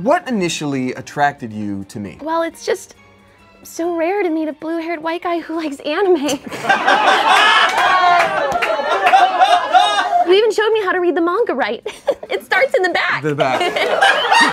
What initially attracted you to me? Well, it's just so rare to meet a blue-haired white guy who likes anime. You even showed me how to read the manga right. It starts in the back. The back.